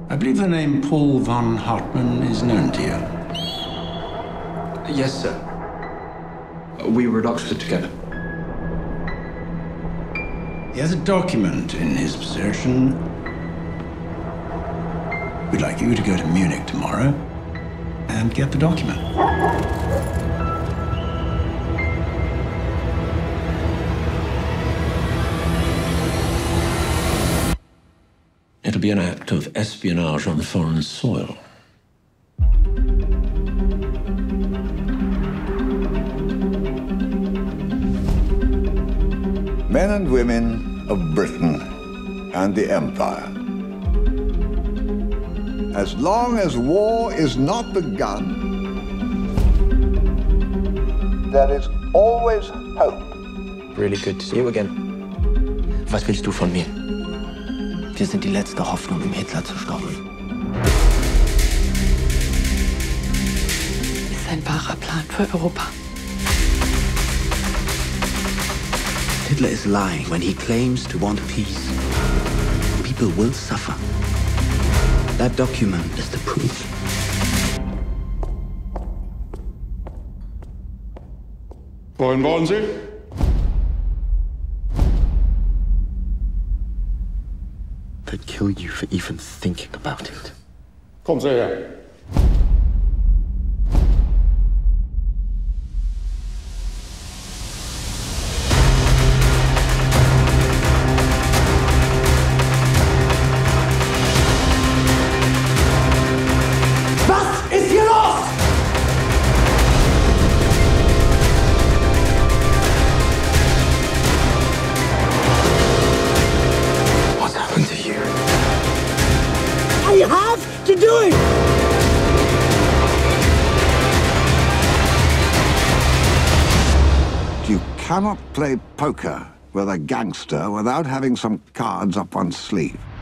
I believe the name Paul von Hartmann is known to you. Yes, sir. We were at Oxford together. He has a document in his possession. We'd like you to go to Munich tomorrow and get the document. It'll be an act of espionage on foreign soil. Men and women of Britain and the Empire. As long as war is not begun, there is always hope. Really good to see you again. Was willst du von mir? Wir sind die letzte Hoffnung, um Hitler zu stoppen. Ist ein wahrer Plan für Europa. Hitler is lying when he claims to want peace. People will suffer. That document is the proof. Wohin wollen Sie? They'd kill you for even thinking about it. Kommen Sie her. Was ist hier los? What's happened to you? I have to do it! You cannot play poker with a gangster without having some cards up one's sleeve.